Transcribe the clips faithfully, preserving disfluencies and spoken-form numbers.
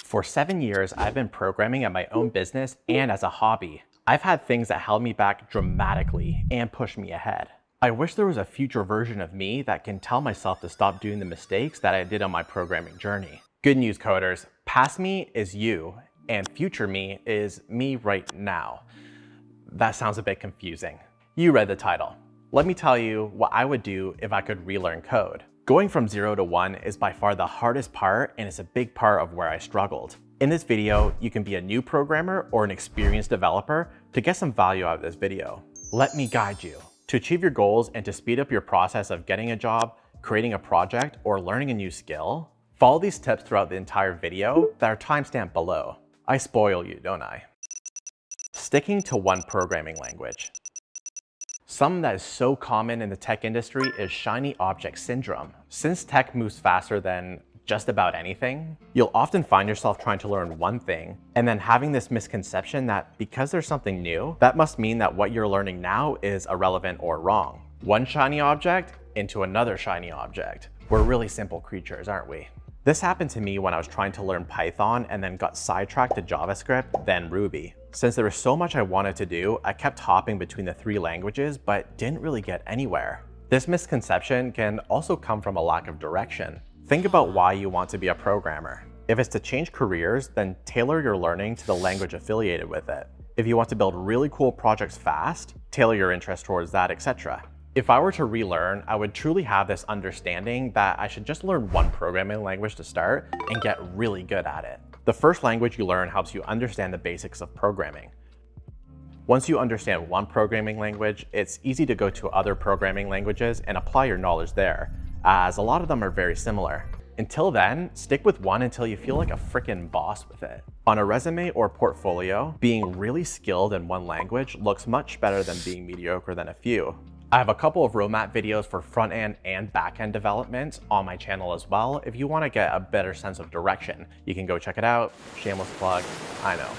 For seven years, I've been programming at my own business and as a hobby. I've had things that held me back dramatically and pushed me ahead. I wish there was a future version of me that can tell myself to stop doing the mistakes that I did on my programming journey. Good news, coders. Past me is you, and future me is me right now. That sounds a bit confusing. You read the title. Let me tell you what I would do if I could relearn code. Going from zero to one is by far the hardest part, and it's a big part of where I struggled. In this video, you can be a new programmer or an experienced developer to get some value out of this video. Let me guide you. To achieve your goals and to speed up your process of getting a job, creating a project, or learning a new skill, follow these tips throughout the entire video that are timestamped below. I spoil you, don't I? Sticking to one programming language. Something that is so common in the tech industry is shiny object syndrome. Since tech moves faster than just about anything, you'll often find yourself trying to learn one thing and then having this misconception that because there's something new, that must mean that what you're learning now is irrelevant or wrong. One shiny object into another shiny object. We're really simple creatures, aren't we? This happened to me when I was trying to learn Python and then got sidetracked to JavaScript, then Ruby. Since there was so much I wanted to do, I kept hopping between the three languages, but didn't really get anywhere. This misconception can also come from a lack of direction. Think about why you want to be a programmer. If it's to change careers, then tailor your learning to the language affiliated with it. If you want to build really cool projects fast, tailor your interest towards that, et cetera. If I were to relearn, I would truly have this understanding that I should just learn one programming language to start and get really good at it. The first language you learn helps you understand the basics of programming. Once you understand one programming language, it's easy to go to other programming languages and apply your knowledge there, as a lot of them are very similar. Until then, stick with one until you feel like a frickin' boss with it. On a resume or portfolio, being really skilled in one language looks much better than being mediocre than a few. I have a couple of roadmap videos for front-end and back-end development on my channel as well. If you want to get a better sense of direction, you can go check it out. Shameless plug, I know.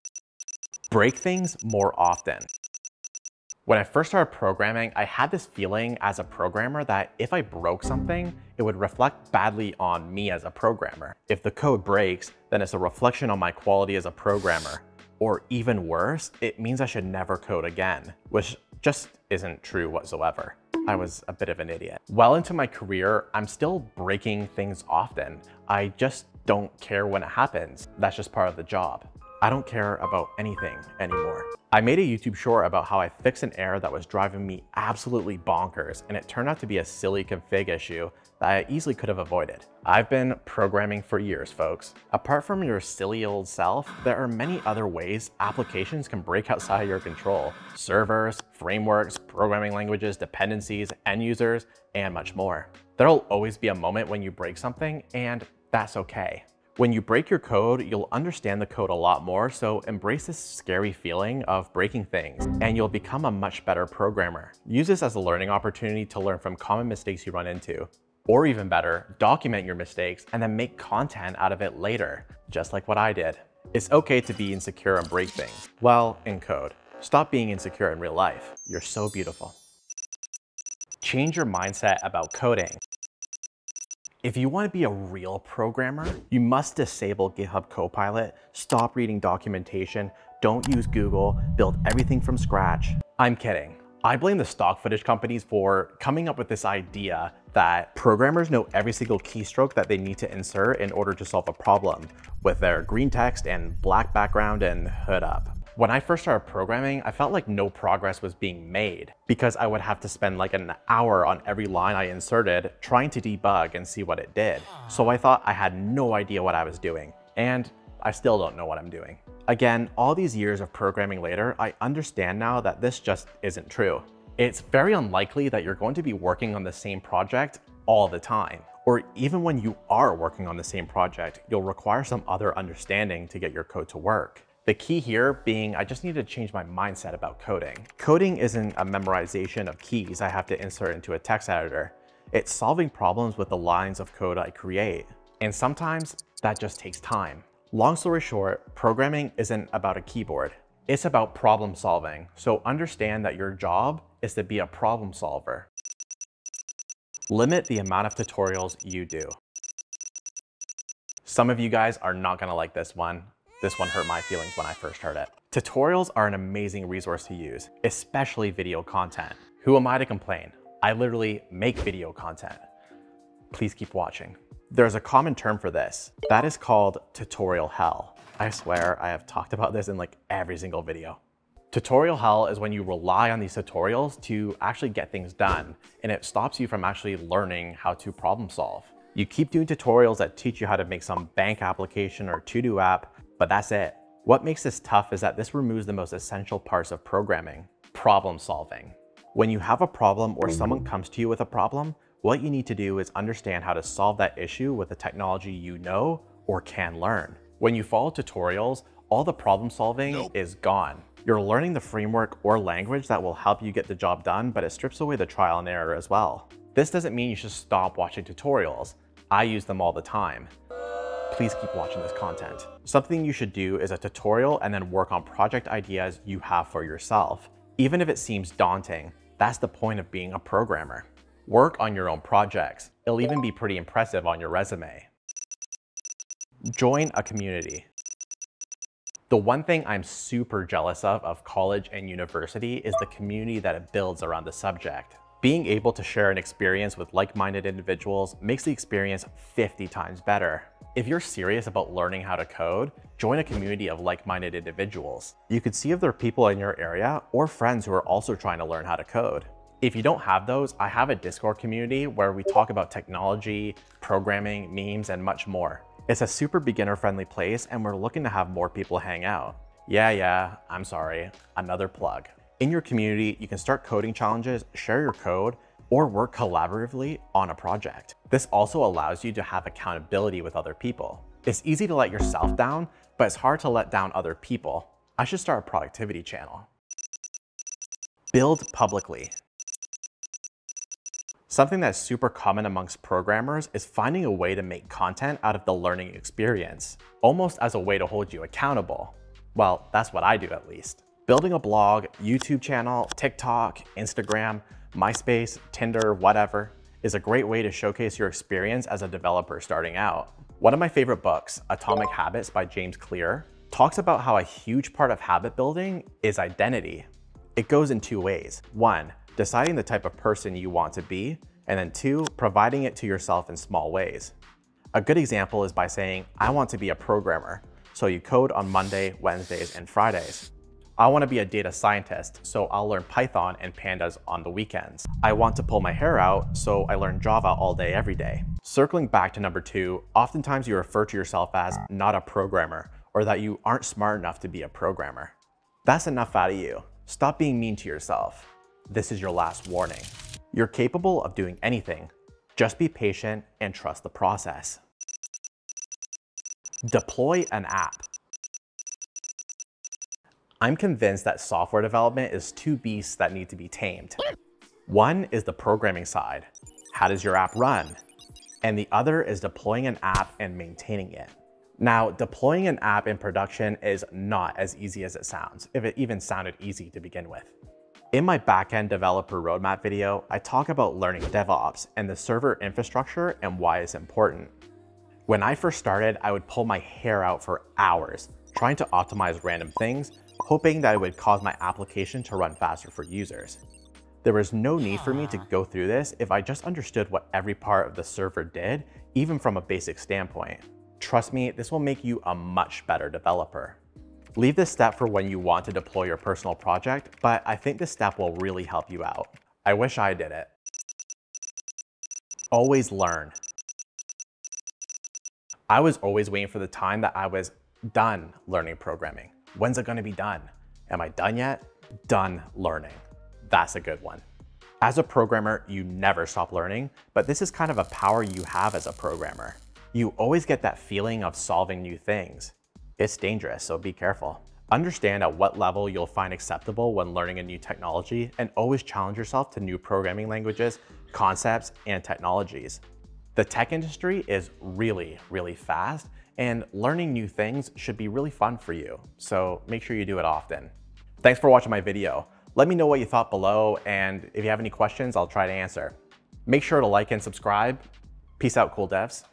Break things more often. When I first started programming, I had this feeling as a programmer that if I broke something, it would reflect badly on me as a programmer. If the code breaks, then it's a reflection on my quality as a programmer. Or even worse, it means I should never code again, which just isn't true whatsoever. I was a bit of an idiot. Well into my career, I'm still breaking things often. I just don't care when it happens. That's just part of the job. I don't care about anything anymore. I made a YouTube short about how I fixed an error that was driving me absolutely bonkers, and it turned out to be a silly config issue that I easily could have avoided. I've been programming for years, folks. Apart from your silly old self, there are many other ways applications can break outside of your control. Servers, frameworks, programming languages, dependencies, end users, and much more. There'll always be a moment when you break something, and that's okay. When you break your code, you'll understand the code a lot more, so embrace this scary feeling of breaking things, and you'll become a much better programmer. Use this as a learning opportunity to learn from common mistakes you run into. Or even better, document your mistakes and then make content out of it later, just like what I did. It's okay to be insecure and break things. Well, in code. Stop being insecure in real life. You're so beautiful. Change your mindset about coding. If you want to be a real programmer, you must disable GitHub Copilot, stop reading documentation, don't use Google, build everything from scratch. I'm kidding. I blame the stock footage companies for coming up with this idea that programmers know every single keystroke that they need to insert in order to solve a problem with their green text and black background and hood up. When I first started programming, I felt like no progress was being made because I would have to spend like an hour on every line I inserted trying to debug and see what it did. So I thought I had no idea what I was doing, and I still don't know what I'm doing. Again, all these years of programming later, I understand now that this just isn't true. It's very unlikely that you're going to be working on the same project all the time. Or even when you are working on the same project, you'll require some other understanding to get your code to work. The key here being I just need to change my mindset about coding. Coding isn't a memorization of keys I have to insert into a text editor. It's solving problems with the lines of code I create. And sometimes that just takes time. Long story short, programming isn't about a keyboard. It's about problem solving. So understand that your job is to be a problem solver. Limit the amount of tutorials you do. Some of you guys are not gonna like this one. This one hurt my feelings when I first heard it. Tutorials are an amazing resource to use, especially video content. Who am I to complain? I literally make video content. Please keep watching. There's a common term for this. That is called tutorial hell. I swear I have talked about this in like every single video. Tutorial hell is when you rely on these tutorials to actually get things done, and it stops you from actually learning how to problem solve. You keep doing tutorials that teach you how to make some bank application or to-do app, but that's it. What makes this tough is that this removes the most essential parts of programming, problem solving. When you have a problem or someone comes to you with a problem, what you need to do is understand how to solve that issue with the technology you know or can learn. When you follow tutorials, all the problem solving nope. is gone. You're learning the framework or language that will help you get the job done, but it strips away the trial and error as well. This doesn't mean you should stop watching tutorials. I use them all the time. Please keep watching this content. Something you should do is a tutorial and then work on project ideas you have for yourself. Even if it seems daunting, that's the point of being a programmer. Work on your own projects. It'll even be pretty impressive on your resume. Join a community. The one thing I'm super jealous of of college and university is the community that it builds around the subject. Being able to share an experience with like-minded individuals makes the experience fifty times better. If you're serious about learning how to code, join a community of like-minded individuals. You could see if there are people in your area or friends who are also trying to learn how to code. If you don't have those, I have a Discord community where we talk about technology, programming, memes, and much more. It's a super beginner-friendly place, and we're looking to have more people hang out. Yeah, yeah, I'm sorry, another plug. In your community, you can start coding challenges, share your code, or work collaboratively on a project. This also allows you to have accountability with other people. It's easy to let yourself down, but it's hard to let down other people. I should start a productivity channel. Build publicly. Something that's super common amongst programmers is finding a way to make content out of the learning experience, almost as a way to hold you accountable. Well, that's what I do at least. Building a blog, YouTube channel, TikTok, Instagram, MySpace, Tinder, whatever, is a great way to showcase your experience as a developer starting out. One of my favorite books, Atomic Habits by James Clear, talks about how a huge part of habit building is identity. It goes in two ways. One, deciding the type of person you want to be, and then two, providing it to yourself in small ways. A good example is by saying, I want to be a programmer, so you code on Monday, Wednesdays, and Fridays. I want to be a data scientist, so I'll learn Python and pandas on the weekends. I want to pull my hair out, so I learn Java all day, every day. Circling back to number two, oftentimes you refer to yourself as not a programmer, or that you aren't smart enough to be a programmer. That's enough out of you. Stop being mean to yourself. This is your last warning. You're capable of doing anything. Just be patient and trust the process. Deploy an app. I'm convinced that software development is two beasts that need to be tamed. One is the programming side. How does your app run? And the other is deploying an app and maintaining it. Now, deploying an app in production is not as easy as it sounds, if it even sounded easy to begin with. In my backend developer roadmap video, I talk about learning DevOps and the server infrastructure and why it's important. When I first started, I would pull my hair out for hours, trying to optimize random things, hoping that it would cause my application to run faster for users. There was no need for me to go through this if I just understood what every part of the server did, even from a basic standpoint. Trust me, this will make you a much better developer. Leave this step for when you want to deploy your personal project, but I think this step will really help you out. I wish I did it. Always learn. I was always waiting for the time that I was done learning programming. When's it gonna be done? Am I done yet? Done learning. That's a good one. As a programmer, you never stop learning, but this is kind of a power you have as a programmer. You always get that feeling of solving new things. It's dangerous, so be careful. Understand at what level you'll find acceptable when learning a new technology, and always challenge yourself to new programming languages, concepts, and technologies. The tech industry is really, really fast, and learning new things should be really fun for you, so make sure you do it often. Thanks for watching my video. Let me know what you thought below, and if you have any questions, I'll try to answer. Make sure to like and subscribe. Peace out, cool devs.